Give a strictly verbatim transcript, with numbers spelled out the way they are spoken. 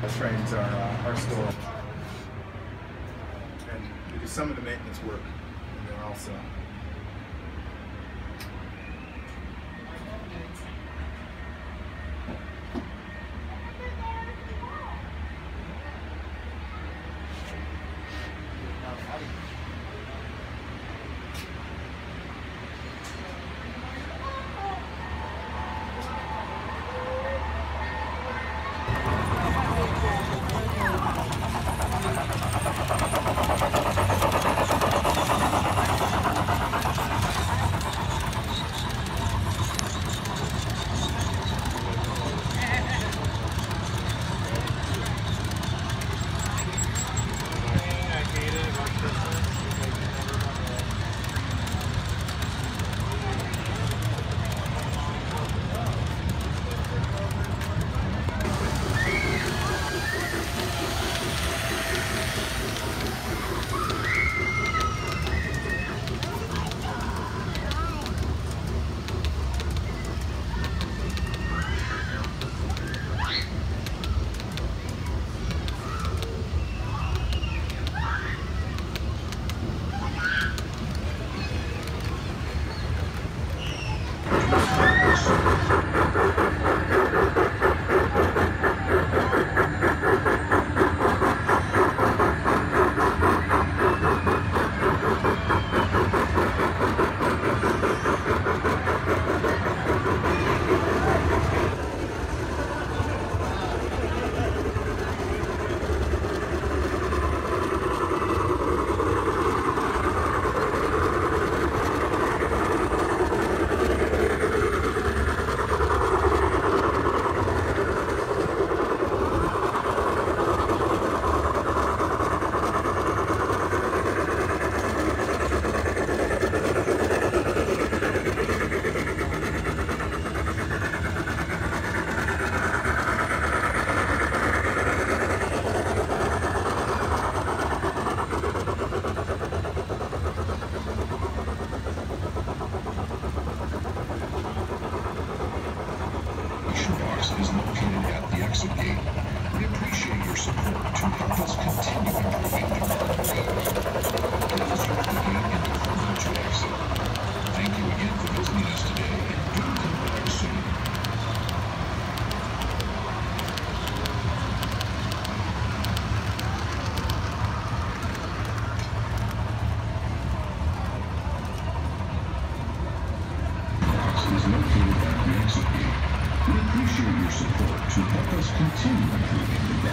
frames our, uh, our store. And we do some of the maintenance work in there also. Is located at the exit gate. We appreciate your support to help us continue improving the guardrails. Please use the gate in the further to exit. Thank you again for visiting us today, and do come back soon. Is located at the exit gate. We appreciate your support to help us continue improving the